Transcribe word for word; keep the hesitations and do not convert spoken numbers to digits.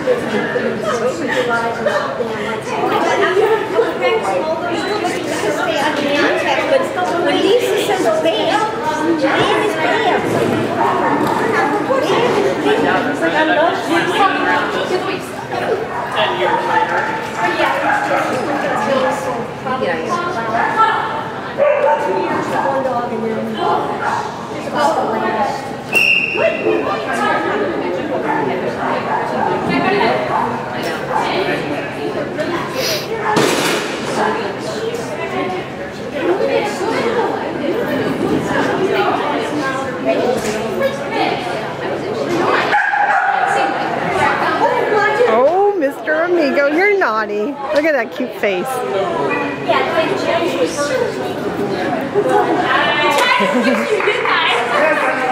When Lisa says bam, bam is bam. It's like I love ten years later. One dog and then about the last. Oh, Mister Amigo, you're naughty. Look at that cute face. Yeah,